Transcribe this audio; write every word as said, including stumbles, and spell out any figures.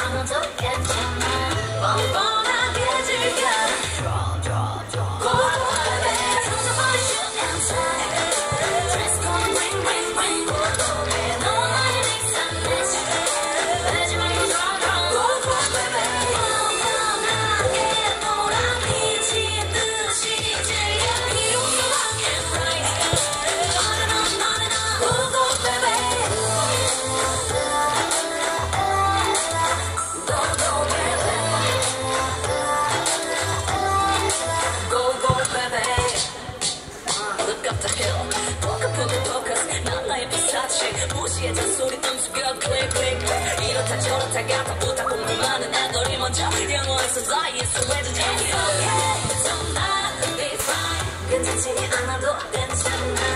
않아도 괜찮아 뻔뻔하게 즐겨 Go baby 터져버린 shoot and tie Dress code ring ring ring 너만이 mix and match 빼지 말고 draw draw Go go baby 뻔뻔하게 노란 빛이 듯이 즐겨 비로소 rock and right On and on on and on Go go baby Go go baby Go go baby Look up the hill Focus focus focus 난 나의 피사체 무시해 잔소리 던지겨 click click click 이렇다 저렇다 가다보다 궁금하는 애들이 먼저 영어에서 나의 소외도 It's okay Don't not be fine 괜찮지 않아도 괜찮아